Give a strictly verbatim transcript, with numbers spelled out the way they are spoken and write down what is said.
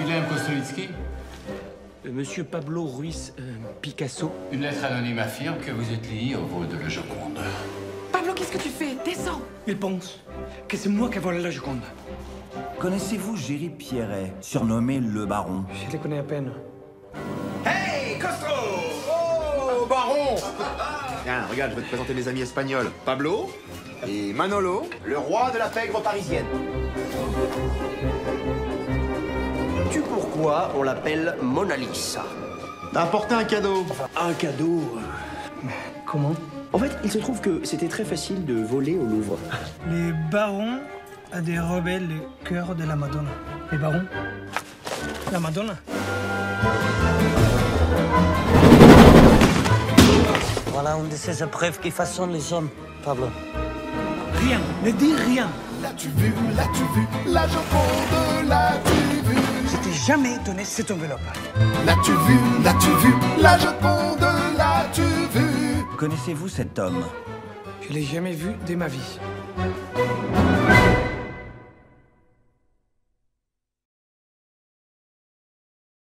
Willem Kostrolitsky? Euh, Monsieur Pablo Ruiz euh, Picasso. Une lettre anonyme affirme que vous êtes lié au vol de la Joconde. Pablo, qu'est-ce que tu fais? Descends. Il pense que c'est moi qui ai volé la Joconde. Connaissez-vous Géry Pierret, surnommé le Baron? Je les connais à peine. Hey, Costro! Oh, Baron! Tiens, regarde, je vais te présenter mes amis espagnols. Pablo et Manolo, le roi de la pègre parisienne. Tu pourquoi on l'appelle Mona Lisa? T'as apporté un cadeau. Un cadeau? Comment? En fait, il se trouve que c'était très facile de voler au Louvre. Les barons a des rebelles le cœur de la Madonna. Les barons? La Madonna. Voilà une de ces épreuves qui façonnent les hommes, Pablo. Rien, ne dis rien. L'as-tu vu, l'as-tu vu, la Joconde, l'as-tu vu? Je t'ai jamais donné cette enveloppe. L'as-tu vu, l'as-tu vu, la Joconde, l'as-tu vu? Connaissez-vous cet homme? Je l'ai jamais vu de ma vie.